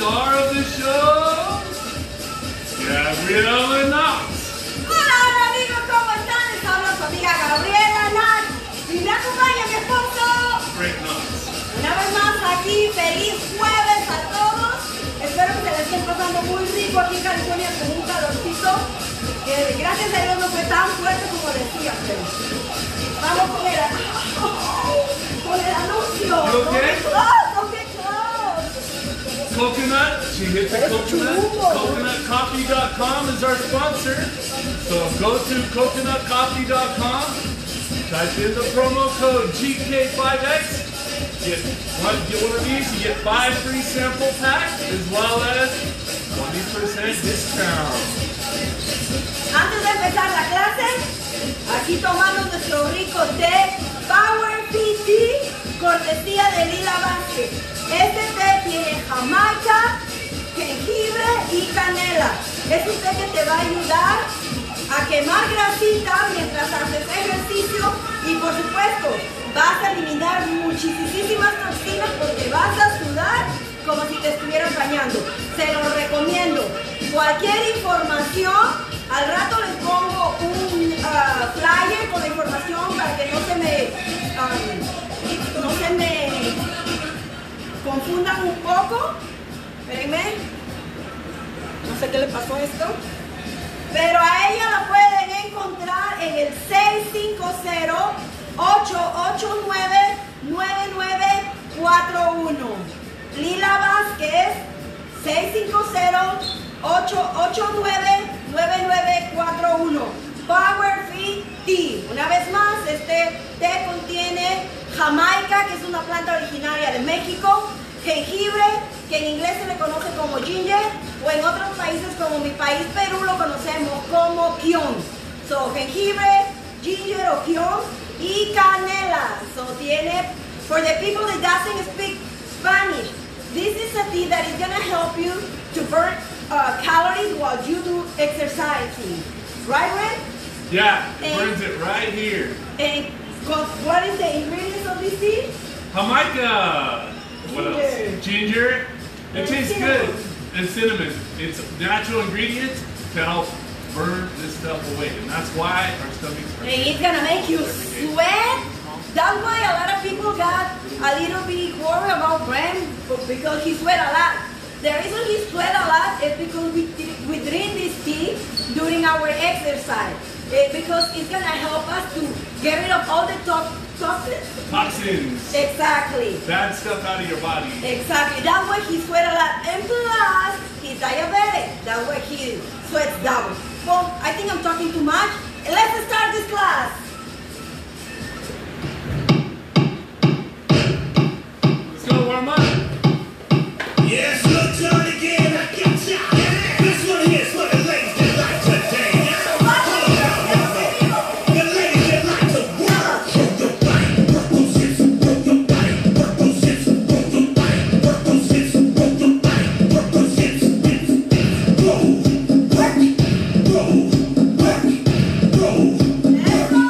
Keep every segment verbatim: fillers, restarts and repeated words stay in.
star of the show, Gabriela Knox. Hola, hola amigos, ¿cómo están? Les habla su amiga Gabriela Knox y me acompaña mi esposo. Great Knox. Una vez más aquí, feliz jueves a todos. Espero que se les estén pasando muy rico aquí en California con un calorcito que gracias a Dios no fue tan fuerte como decía, pero vamos con el, con el anuncio. You okay? Don't get close, don't get close. Coconut, she hit the coconut. coconut coffee dot com is our sponsor. So go to coconut coffee dot com, type in the promo code G K five X. Get one, get one of these, you get five free sample packs as well as twenty percent discount. Antes de empezar la clase, aquí tomando nuestro rico té Power P T, cortesía de Lila Vázquez. Este té tiene jamaica, jengibre y canela. Es un té que te va a ayudar a quemar grasita mientras haces ejercicio y por supuesto vas a eliminar muchísimas toxinas porque vas a sudar como si te estuvieras bañando. Se lo recomiendo. Cualquier información, al rato les pongo un uh, flyer con la información para que no se me, um, no se me confundan un poco. Espérenme. No sé qué le pasó a esto. Pero a ella la pueden encontrar en el seis cinco cero, ocho ocho nueve, nueve nueve cuatro uno. Lila Vázquez, seis cinco cero, ocho ocho nueve, nueve nueve cuatro uno. Power Fit Tea. Una vez más, este té contiene jamaica, que es una planta originaria de México, jengibre, que en inglés se le conoce como ginger, o en otros países como mi país Perú lo conocemos como kion. So, jengibre, ginger o kion y canela. So, tiene, for the people that doesn't speak Spanish, this is a tea that is going to help you to burn uh, calories while you do exercising. Right, Red? Yeah, it And- burns it right here. And co- what is the ingredients of this tea? Jamaica. What Ginger. else? Ginger. It And tastes cinnamon. good. And cinnamon. It's natural ingredients to help burn this stuff away. And that's why our stomachs are And it's gonna make you sweat. That's why a lot of people got a little bit worried about Bram because he sweat a lot. The reason he sweat a lot is because we, we drink this tea during our exercise. Eh, because it's gonna help us to get rid of all the to- toxins. toxins. Exactly. Bad stuff out of your body. Exactly. That's why he sweat a lot. And plus, he's diabetic. That's why he sweats double. Well, I think I'm talking too much. Let's start this class. Let's go warm up. Yes, look, John again. I can tell. This one here's for the ladies that like to dance. The ladies that like to work. Work your body, work those hips, work your body, work those hips, work your body, work those hips, work your body, work those hips, hips, hips. Go, work, go, work, go, work.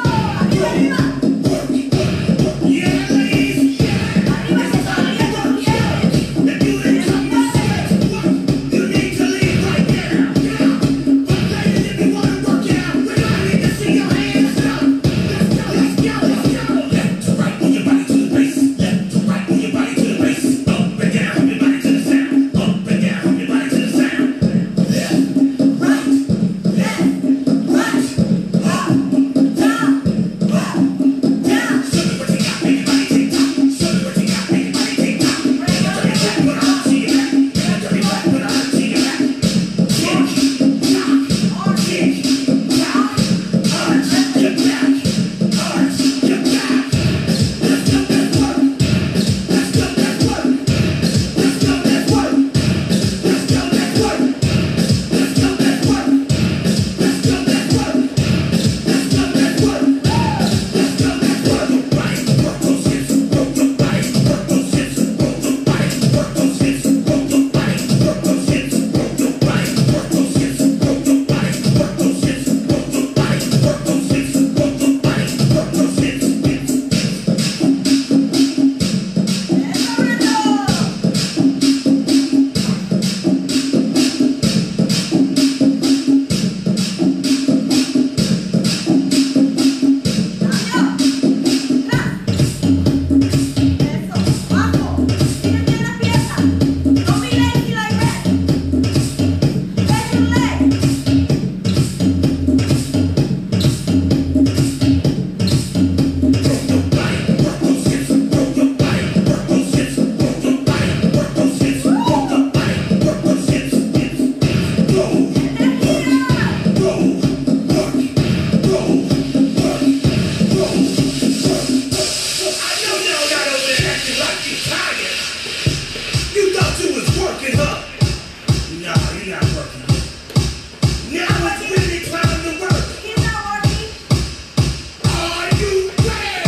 really not working. Now it's really time to work. He's not working. Are you ready?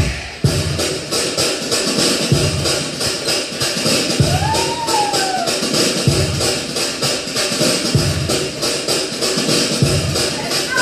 Let's go.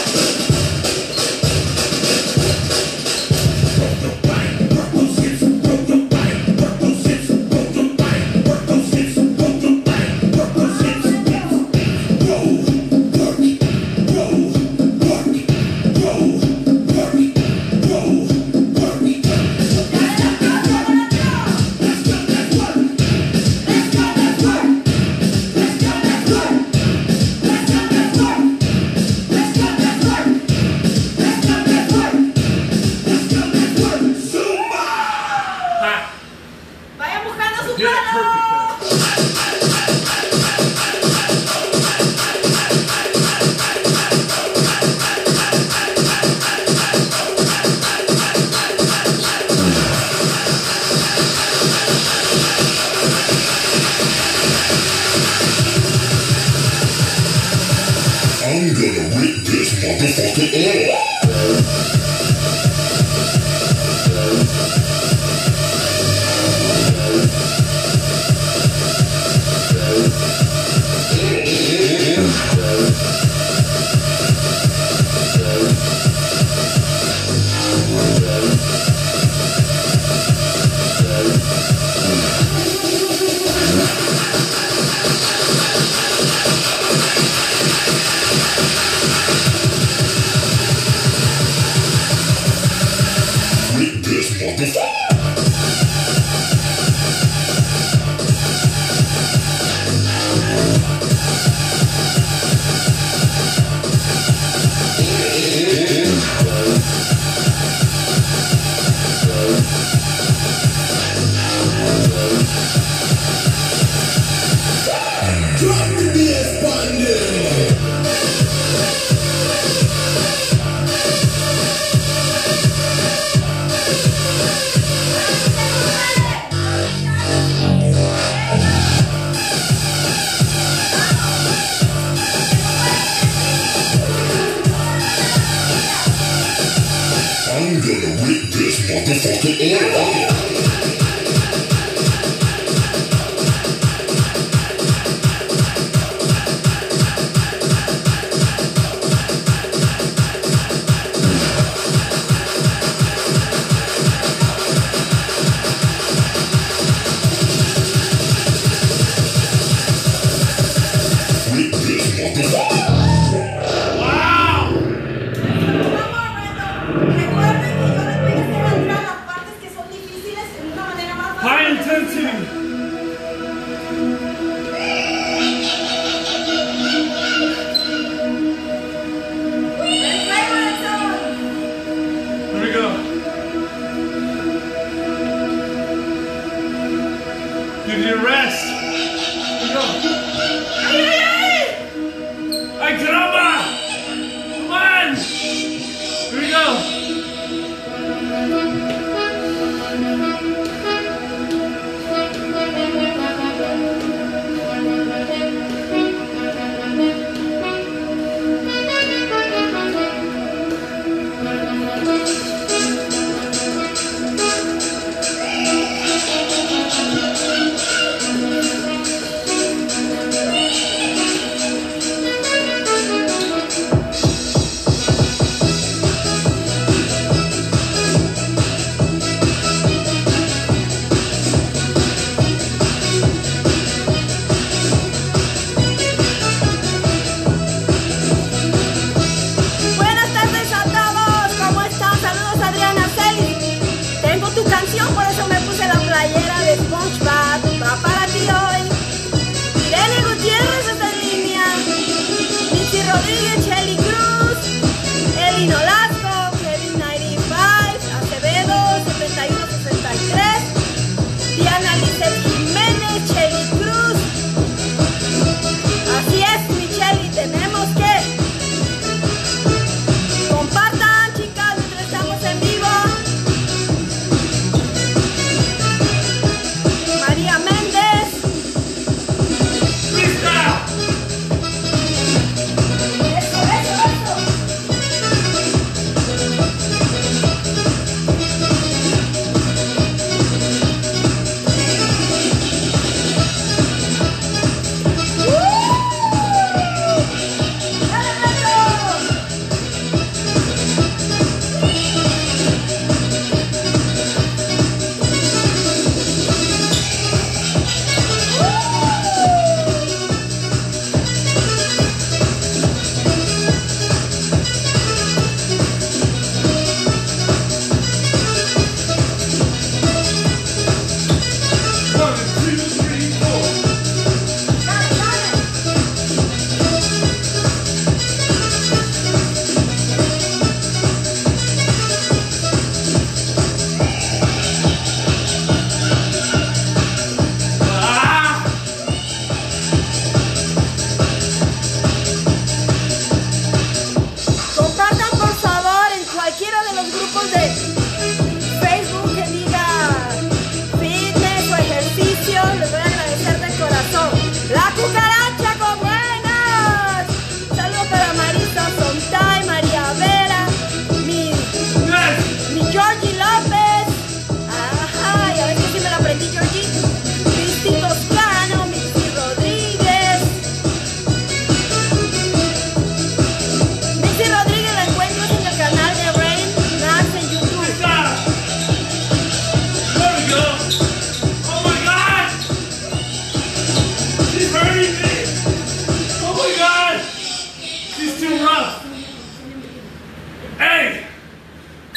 Work your body, work those hips, work your body, work those hips, work your body, work those hips, work your body, work those hips. Roll, work, roll, work, roll, work, roll, work. Let's go, let's work. Let's go, let's work. Let's go, let's work. Let's go, let's work. Let's go, let's work. Let's go, let's work. Let's go, let's work. Let's go, let's work. Zumba! Ha! Vayan buscando su Get it palo. perfect. I'm gonna rip this motherfucker off. Rip this motherfucker. Drop this bundle. I'm gonna rip this motherfucker off. Rip this motherfucker. Wow! Vamos, Brendo. Recuerden que yo les voy a hacer entrar las partes que son difíciles en una manera más High fácil. intensity. Ready, Brendo? Here we go. Give you a rest. Here we go. ¡Ay, ay, ay!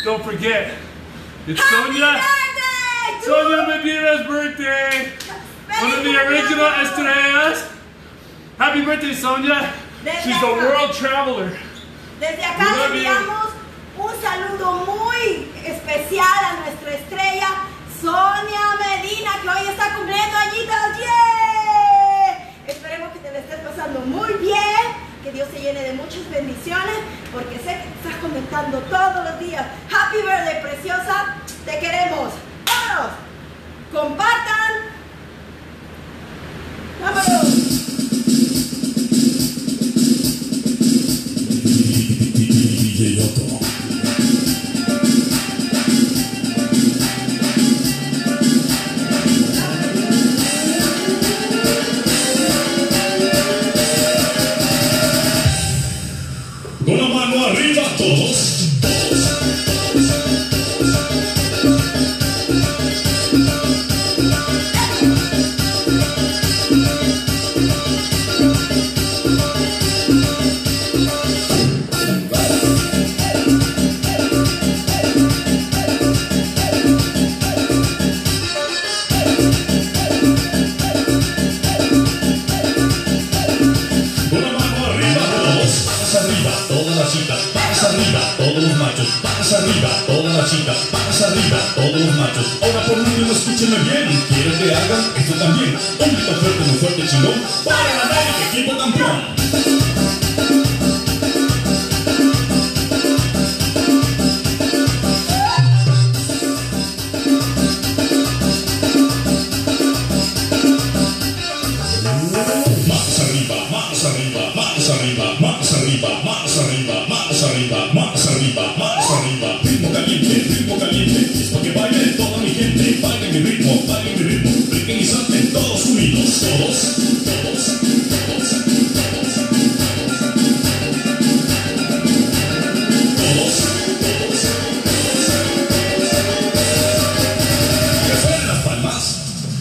don't forget, it's Happy Sonia, birthday to Sonia Medina's birthday. One of the original estrellas. Happy birthday, Sonia. She's a world traveler. Desde acá le enviamos un saludo muy especial a nuestra estrella Sonia Medina, que hoy está cumpliendo añitos. ¡Yeah! Esperemos que te la estés pasando muy bien, que Dios te llene de muchas bendiciones, porque sé que estás comentando todos los días. Happy birthday, preciosa. Te queremos. ¡Vámonos! Compartan. ¡Vámonos! Con la mano arriba todos. Patas arriba, todos los machos. Ahora por último escúchenme bien. Quiero que hagan esto también. Un grito fuerte, muy fuerte, chingón. Para la América, equipo campeón. Manos arriba, manos arriba, manos arriba, manos arriba, manos arriba, manos arriba, manos arriba, manos arriba. Ritmo caliente, ritmo caliente, es para que baile toda mi gente. Bailen mi ritmo, bailen mi ritmo, brinquen y salten todos unidos, todos, todos, todos, todos, todos, todos, que suenen las palmas.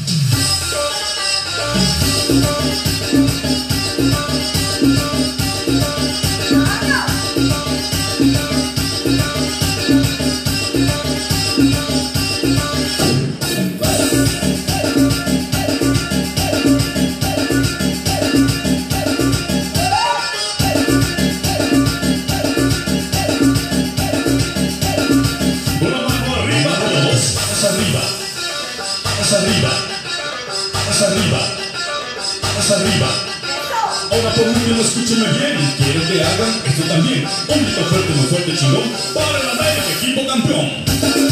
Arriba. Ahora por último escúchenme bien. Quiero que hagan esto también. Un grito fuerte, muy fuerte, chingón. Para el América, equipo campeón.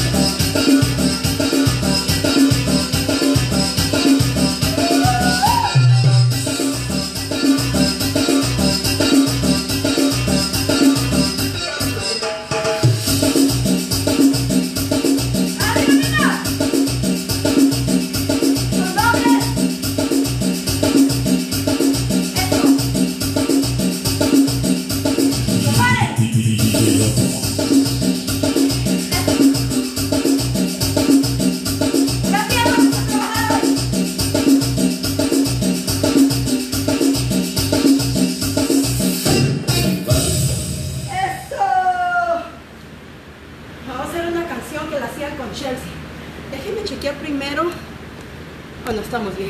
Cuando estamos bien.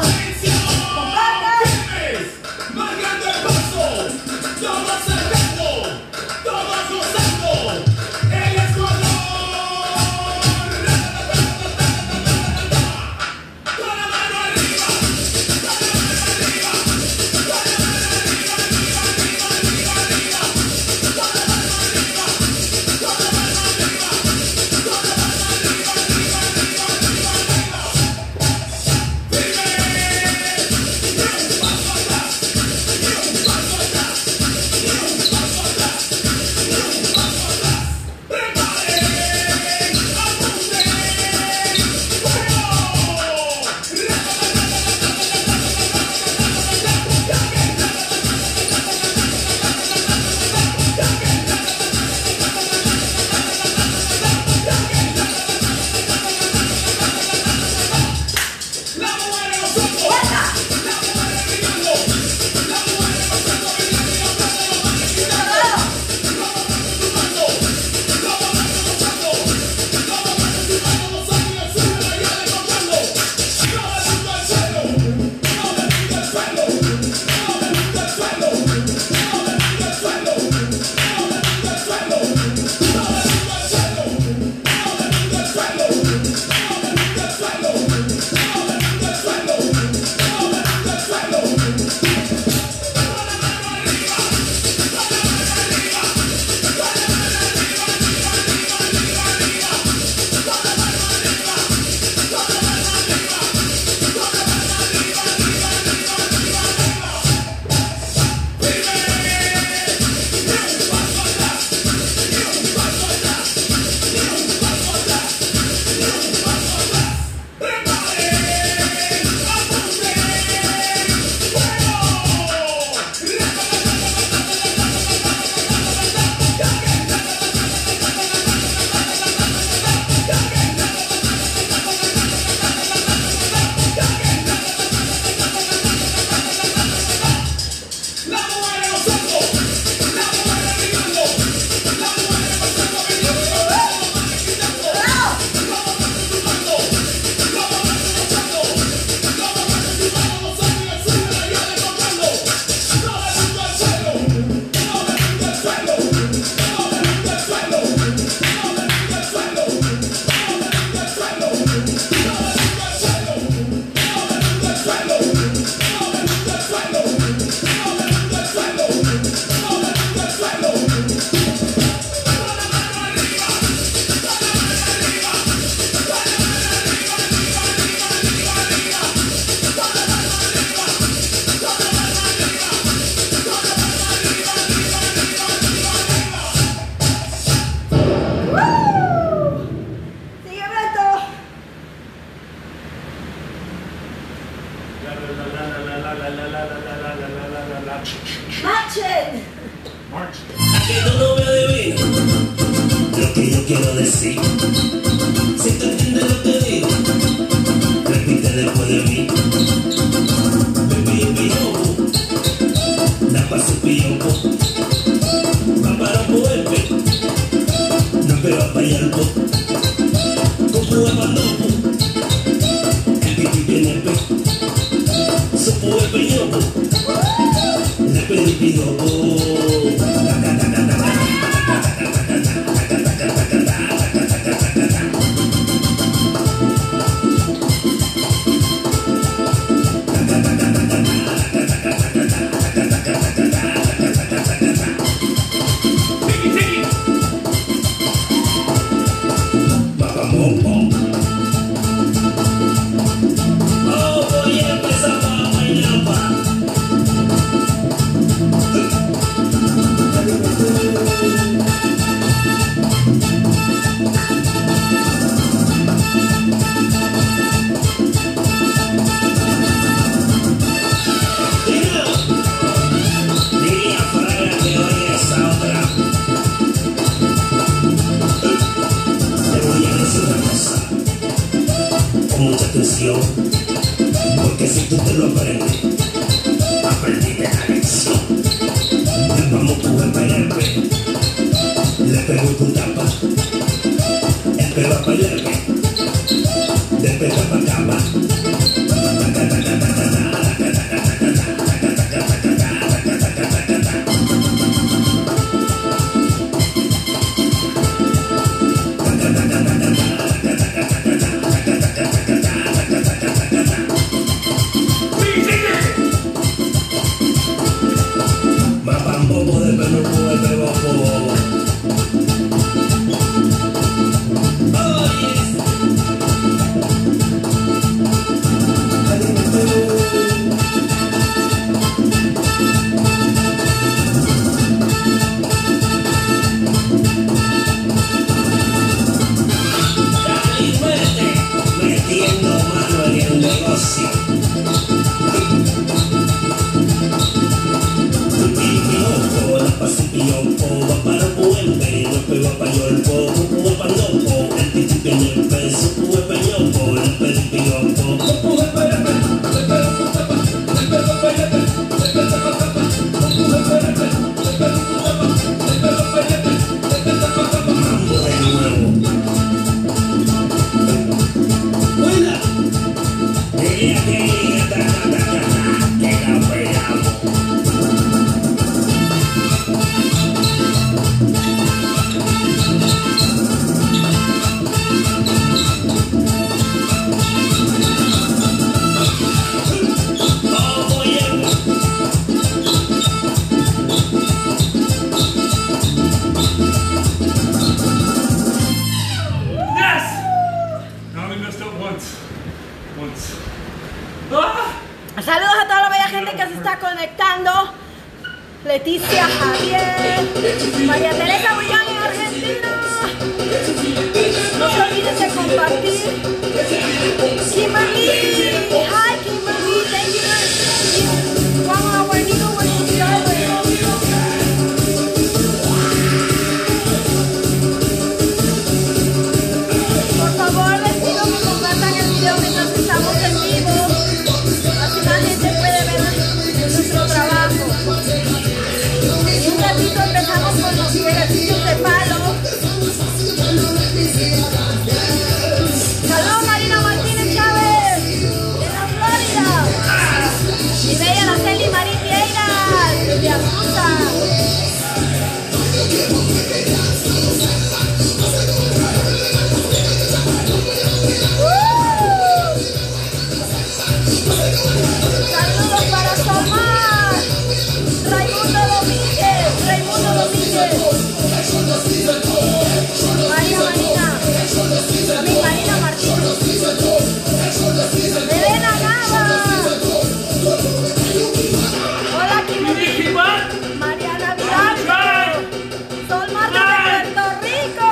Marchen. A que tú no me adivinas lo que yo quiero decir. Si tú entiendes lo que digo, repite después de mí. Baby, pillombo, la paso pillombo. Va para un golpe, no me va a fallar po. Como va para loco, el pipi viene pe. Sopo el pillombo, le pedí pillombo. Porque si tú te lo aprendes, aprendiste la lección. Vamos con el pelerpe, le pego tu tapa, el pelo a pelerpe, le pego pa' cama. Saludos a toda la bella gente que se está conectando. Leticia Javier, María Teresa Bullán en Argentina. No se olviden de compartir. Kimberly, hi Kimberly, thank you from our new subscriber. Por favor, les pido que compartan el video mientras estamos en vivo. Así más gente puede ver nuestro trabajo. En un ratito empezamos con los ejercicios de palo. Saludos Marina Martínez Chávez, de la Florida. Y bella Araceli Marín Vieira, de Azusa. Saludos para Solmar, Raimundo Domínguez, Raimundo Domínguez, María Marina, mi Marina Martínez, Elena Nava, hola Kimberly, Mariana Vidal, Solmar de Puerto Rico.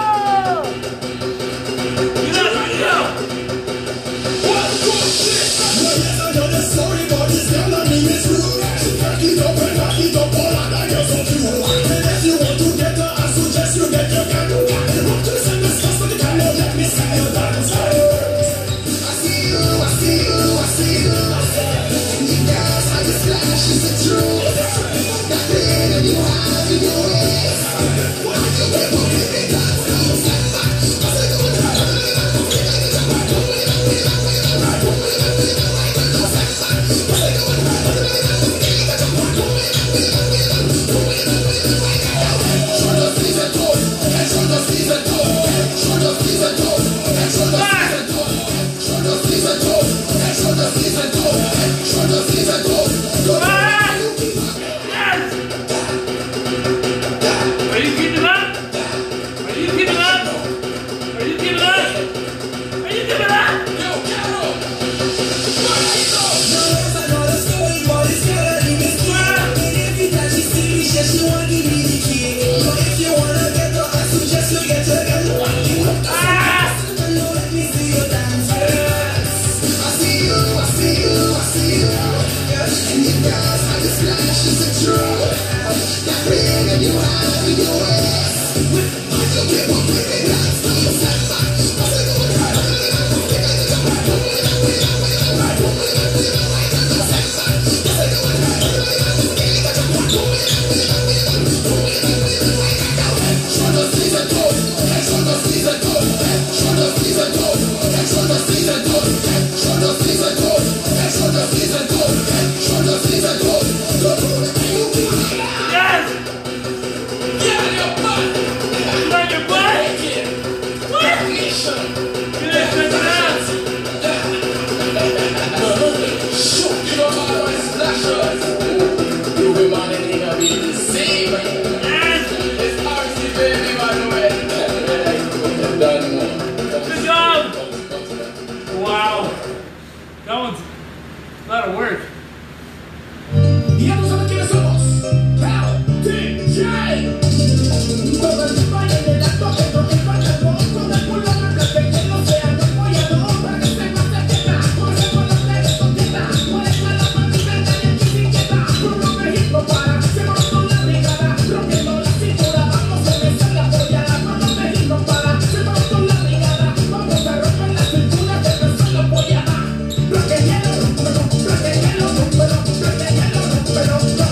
Pero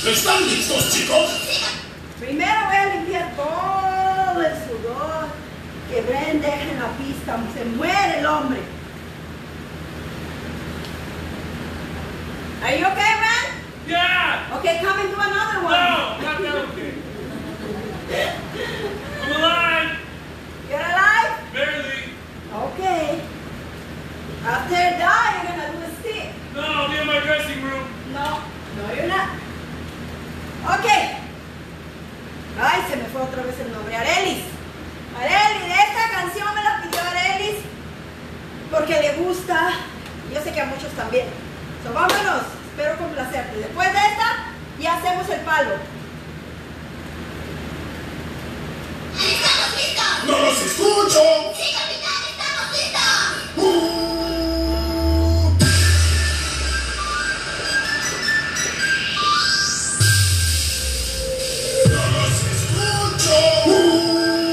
¿Están listos, chicos? Primero voy a limpiar todo el sudor que Bren deja en la pista. Se muere el hombre. Are you okay, Bren? Yeah! Okay, come and do another one. No, not that okay. I'm alive! You're alive? Barely. Okay. After that, you're gonna do a stick. No, I'll be in my dressing room. No, no, you're not. Okay. Ay, se me fue otra vez el nombre. Arelis. Arelis, esta canción me la pidió Arelis porque le gusta. Yo sé que a muchos también. So, vámonos. Espero complacerte. Después de esta, ya hacemos el palo. ¡Estamos listos! ¡No los escucho! ¡Sí, capitán! ¡Estamos listos! Uh, ¡No los escucho! Uh,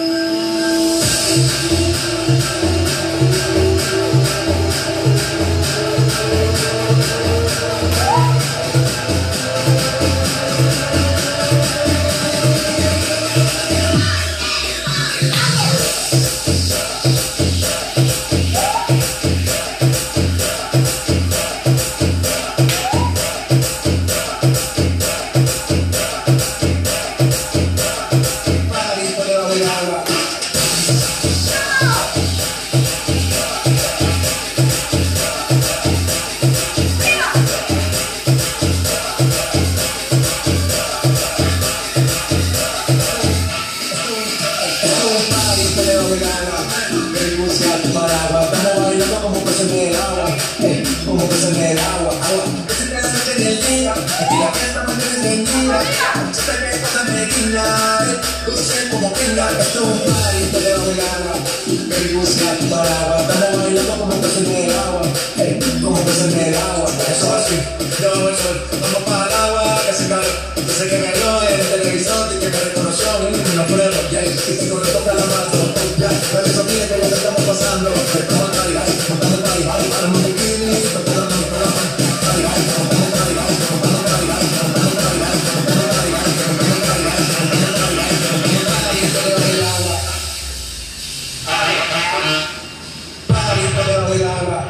Parito debajo del agua. Estamos bailando como peces en el agua, eh, como peces en el agua, agua. Peces de la noche en el día, aquí la fiesta mantiene encendida. Se te ve cosas mequillas, eh, dulce como pinga. Esto es un party debajo del agua, baby busca tu paraguas. Estamos bailando como peces en el agua, eh, como peces en el agua. Eso así, yo el sol, vamos para el agua, que hace calor. Yo sé que me vio en el televisor y que me reconoció, y no pruebo, ya, y si con esto la mato, ya, pero eso tiene que ya estamos pasando. Estamos en Cali, montando en Cali, paramos en bikini, tocando en el programa. Cali, montando en Cali, montando en Cali, montando en Cali, montando en Cali, montando en Cali, montando en Cali, montando en Cali, debajo del agua. Parito debajo del agua.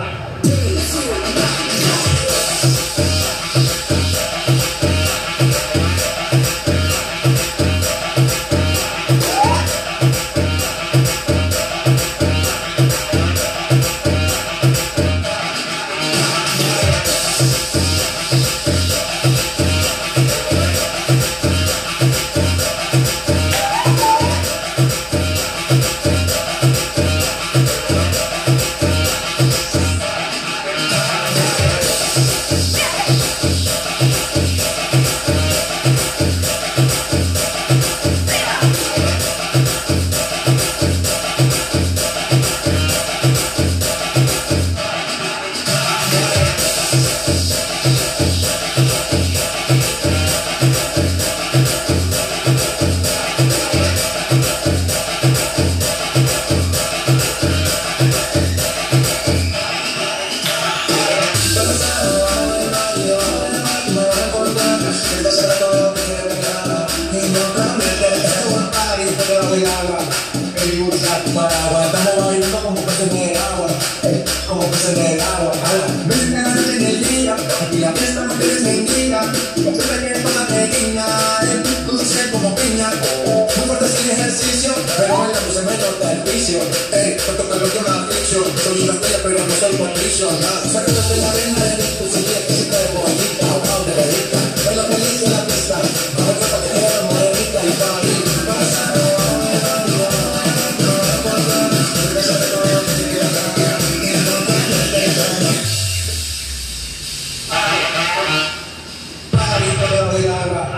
Estamos bailando como peces en el agua, eh, como peces en el agua, agua. Ves en la noche en el día, y la fiesta no tiene sentido. Siempre tienes cosas pequeñas, eh, dulce como piña. Muy fuerte sin ejercicio, pero bailando se me nota el vicio. Eh, tanto calor que una adicción. Soy una estrella pero no soy patricio. Nada, sácate de la arena de tu silla, que siempre de bonita, wow, de verita. Baila feliz en la pista, no me falta que quede morenita y para mí. Parito debajo del agua.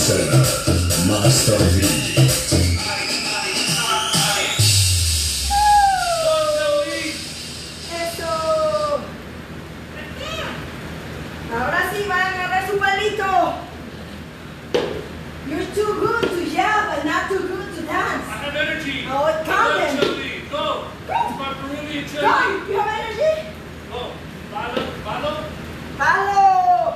Center, Master Beat. Eso. Ahora sí van a agarrar su palito. You're too good to yell, but not too good to dance. I have energy. Oh, it I love counted. chili. Go. It's my Peruvian chili. Go, you have energy? Go. Follow. Follow. Palo.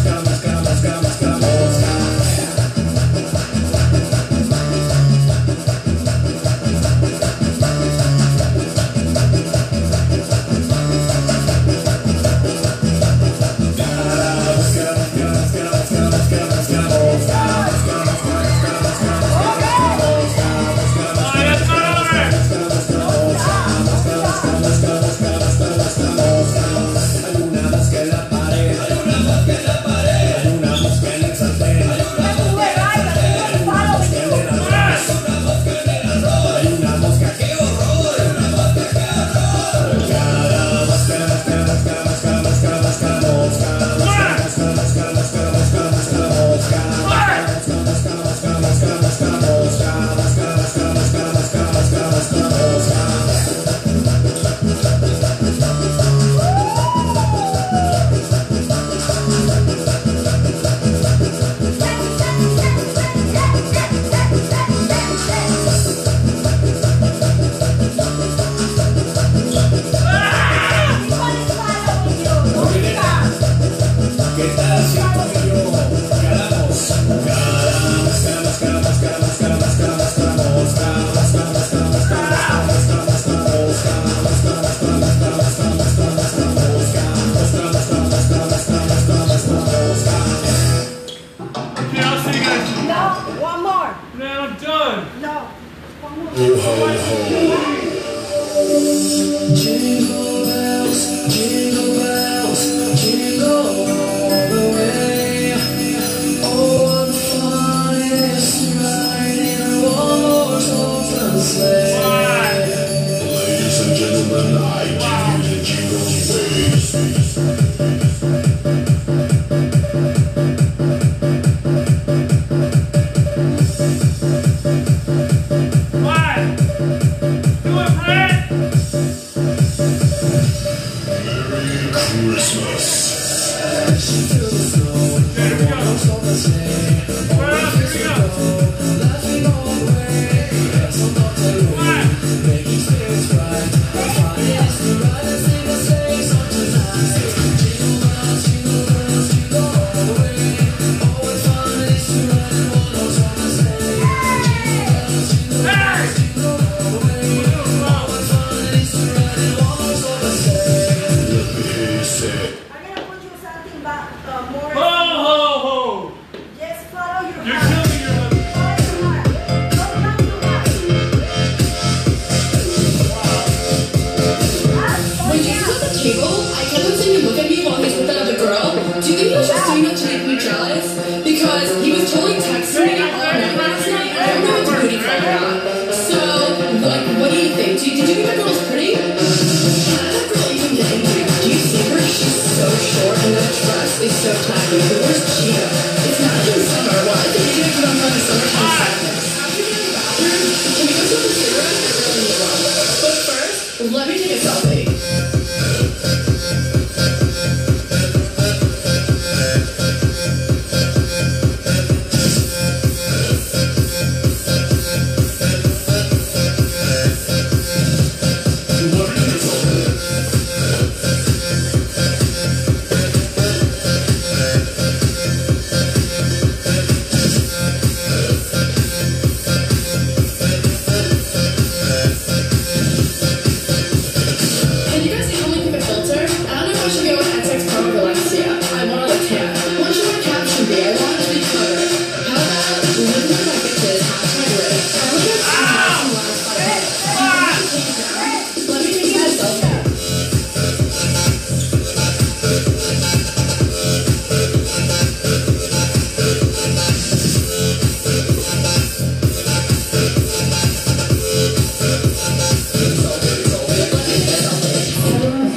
Jingle bells, jingle bells, jingle all the way. Oh, what fun it is to ride in a one-horse open sleigh. Ladies and gentlemen, I give you the jingle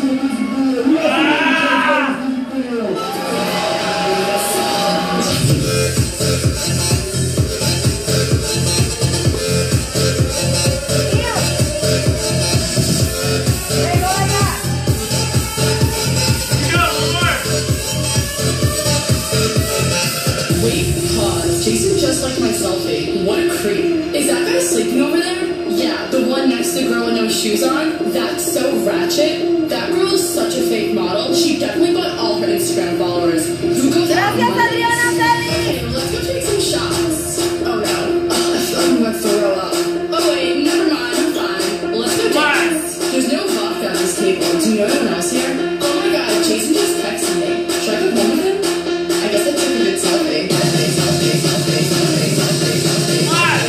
Wait, pause. Jason just liked my selfie. What a creep. Is that guy sleeping over there? Yeah, the one next to the girl with no shoes on? That's so ratchet. That girl is such a fake model. She definitely bought all her Instagram followers. Who goes out on Gracias, Mondays? Adriana Feli. Hey, let's go take some shots. Oh no, uh, I feel like I'm gonna throw up. Oh wait, never mind, I'm fine. Let's go dance. There's no vodka at this table. Do you know anyone else here? Oh my god, Jason just texted me. Should I go home with him? I guess I took a good selfie. Selfie, selfie, selfie, selfie, selfie, selfie.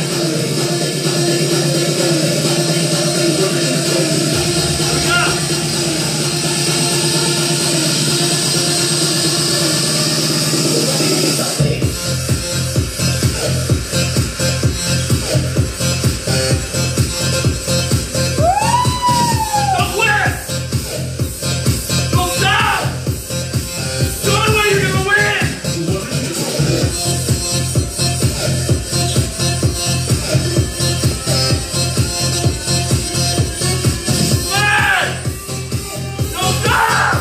Don't quit! Don't stop! It's the only way you're gonna win! Hey! Don't stop!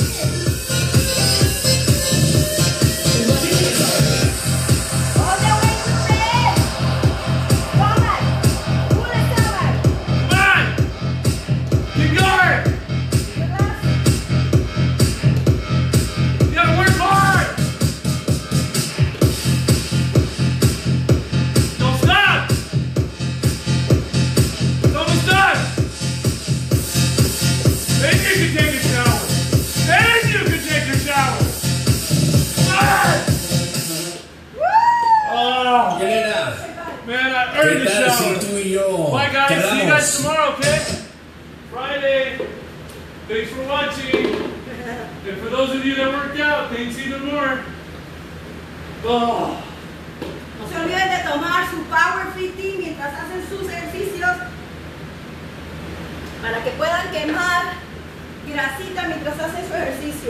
¿Dónde voy a usted? Toman. Una toman. Come on! Keep going! You gotta work hard! Don't stop! It's almost done! Then you can take a shower! Then you can take your shower! Ah! Oh, Elena, man, I ¿qué earned the tal si shower! tú y yo Bye guys, see you guys quedamos? tomorrow, okay? Friday. Thanks for watching. And for those of you that worked out, thanks even more. Oh. No se olviden de tomar su Power Fit Tea mientras hacen sus ejercicios para que puedan quemar grasita mientras hacen su ejercicio.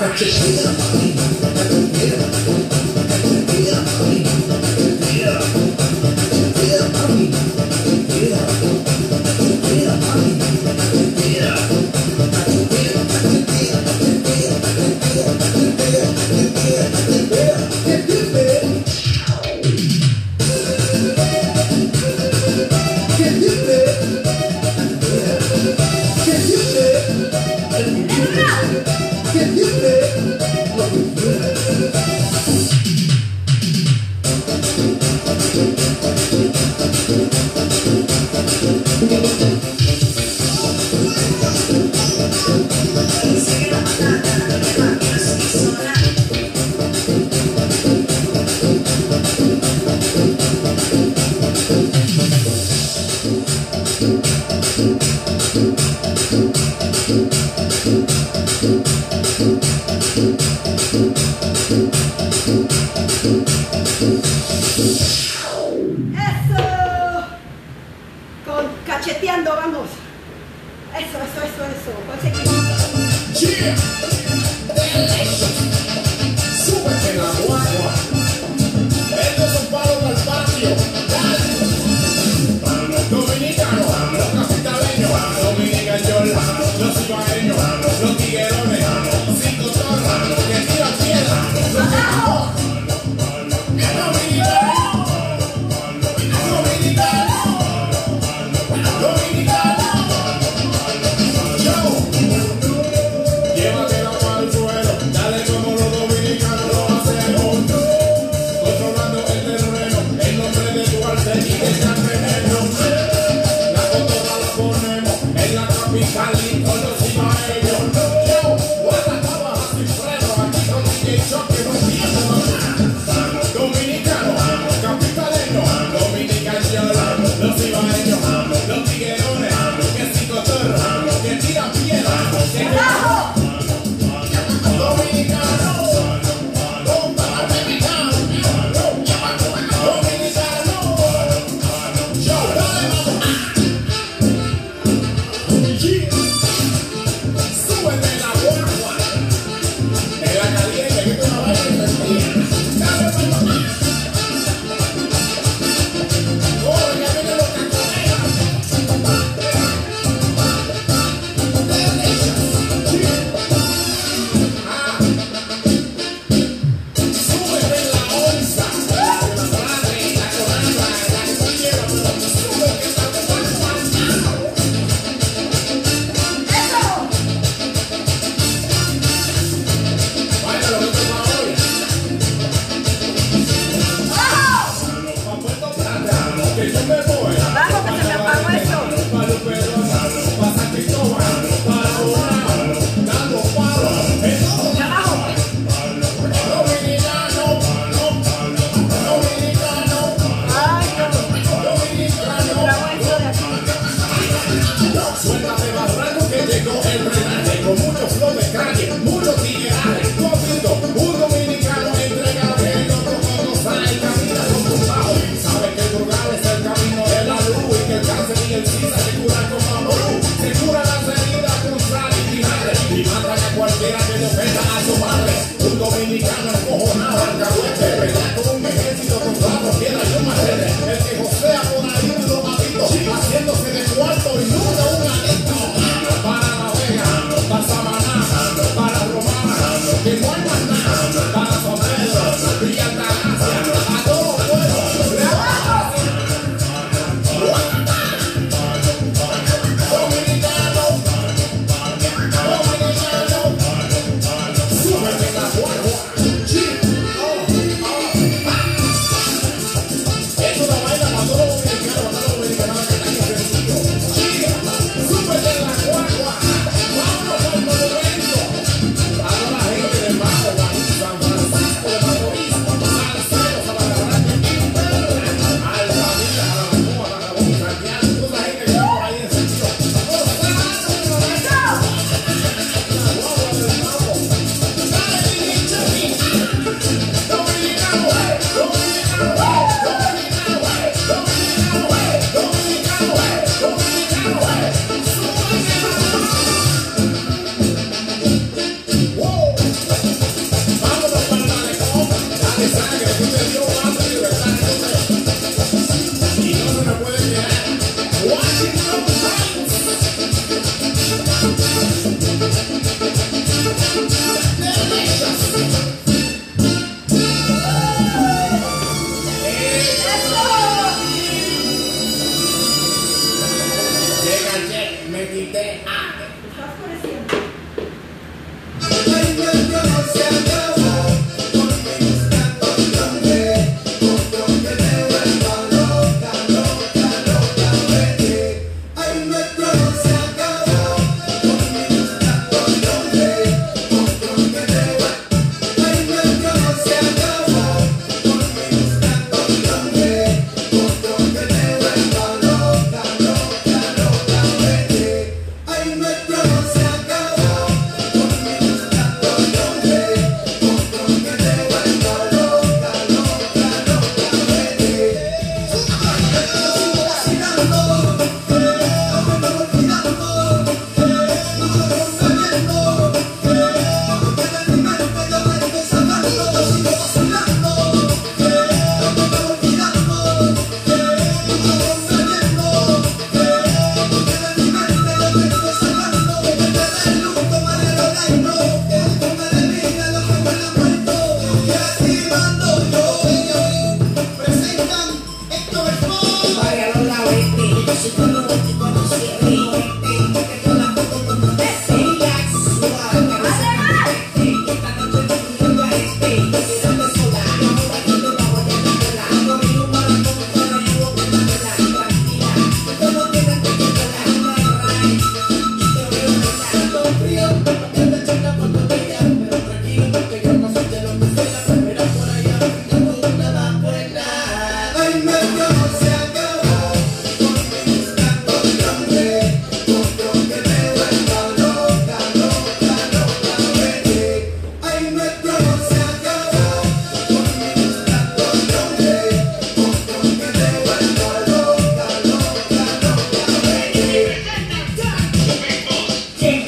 Eso. Con cacheteando, vamos. Eso, eso, eso, eso. Conseguimos. Yeah. Súbete en la guagua. Estos son palos del patio. Dale. Los dominicanos, los capitaleños, dominicanos, los ibaeños, los tiguerones, cinco torres, que tiran piedra, los ¡Abajo! Yeah.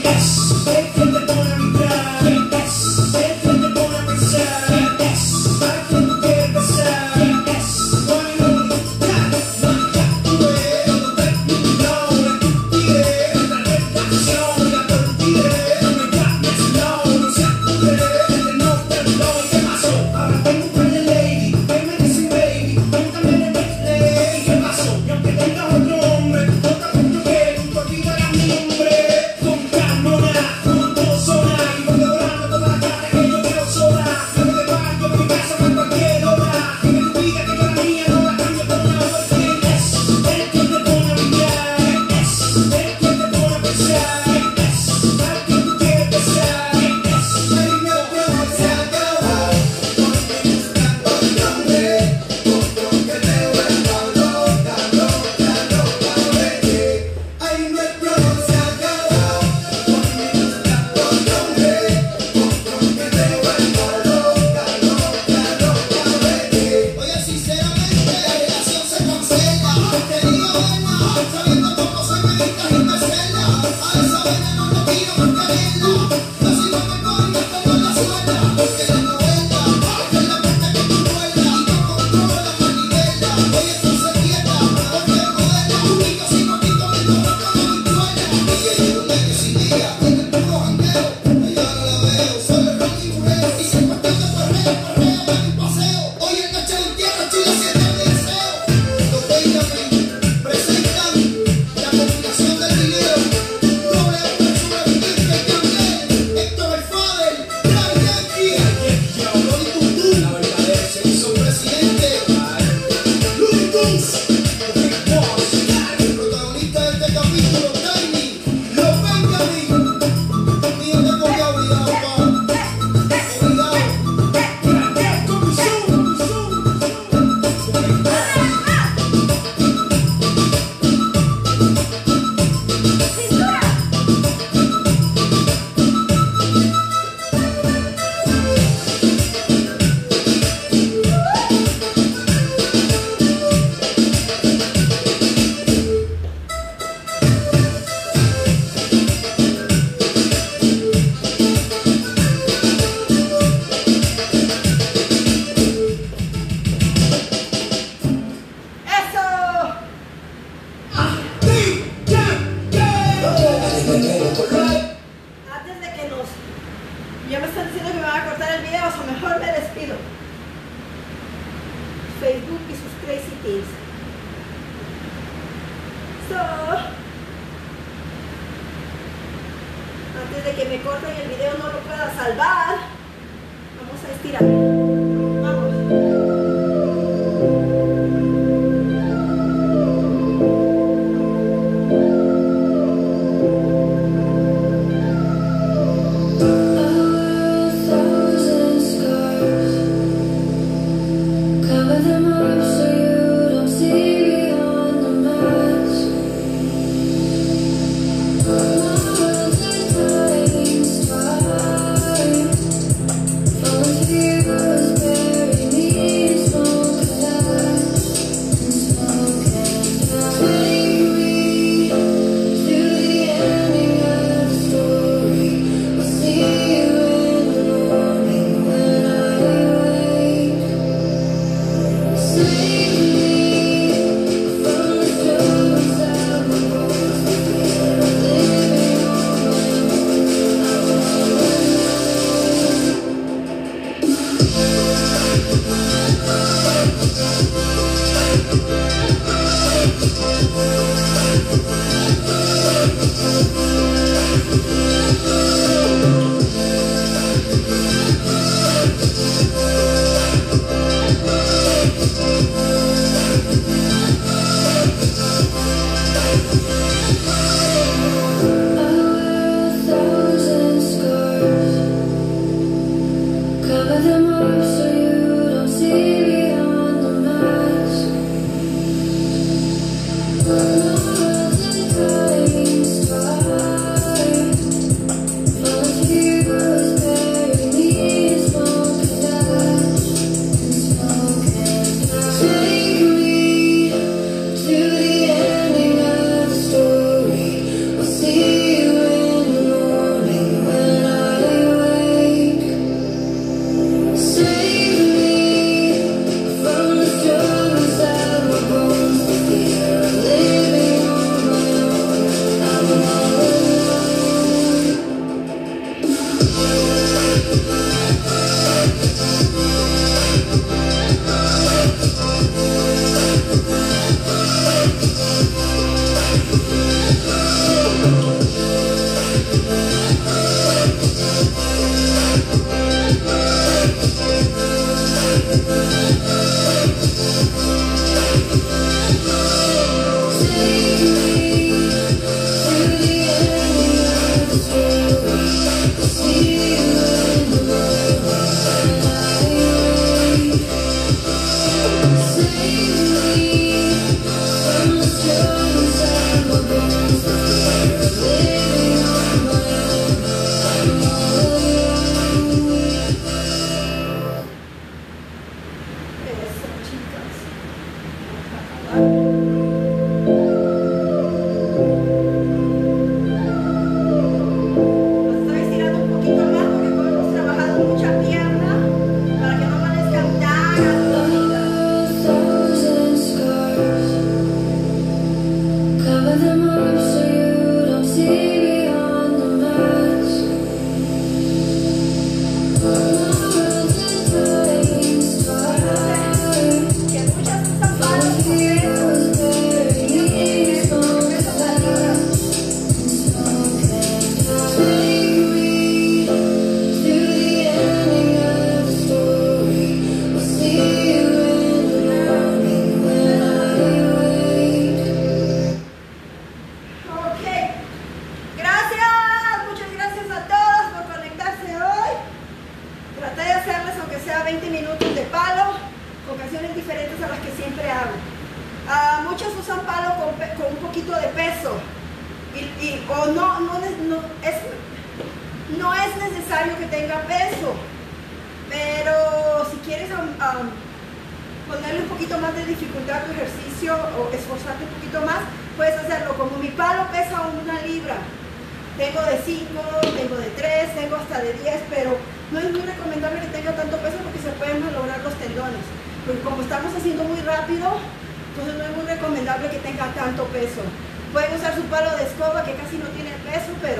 Facebook y sus crazy things. So, antes de que me corten el video no lo pueda salvar, vamos a estirar. Vamos. Years necesario que tenga peso, pero si quieres um, um, ponerle un poquito más de dificultad a tu ejercicio o esforzarte un poquito más, puedes hacerlo. Como mi palo pesa una libra, tengo de cinco, tengo de tres, tengo hasta de diez, pero no es muy recomendable que tenga tanto peso porque se pueden malograr los tendones. Porque como estamos haciendo muy rápido, entonces no es muy recomendable que tenga tanto peso. Pueden usar su palo de escoba que casi no tiene peso, pero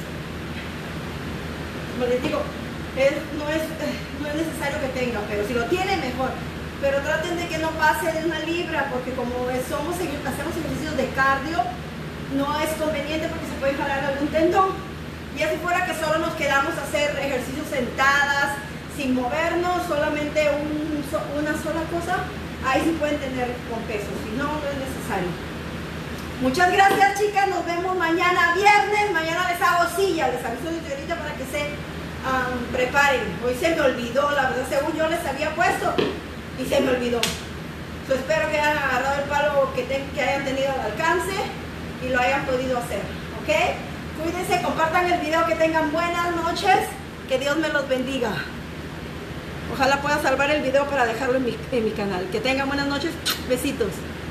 como les digo, es, no, es, no es necesario que tenga, pero si lo tiene, mejor. Pero traten de que no pase de una libra, porque como somos, hacemos ejercicios de cardio, no es conveniente porque se puede jalar algún tendón. Y así fuera que solo nos quedamos a hacer ejercicios sentadas, sin movernos, solamente un, una sola cosa, ahí sí pueden tener con peso, si no, no es necesario. Muchas gracias, chicas, nos vemos mañana viernes, mañana les hago silla, les aviso desde ahorita para que se um, preparen. Hoy se me olvidó, la verdad, según yo les había puesto y se me olvidó. So, espero que hayan agarrado el palo, que, te, que hayan tenido al alcance y lo hayan podido hacer, ¿ok? Cuídense, compartan el video, que tengan buenas noches, que Dios me los bendiga. Ojalá pueda salvar el video para dejarlo en mi, en mi canal. Que tengan buenas noches, besitos.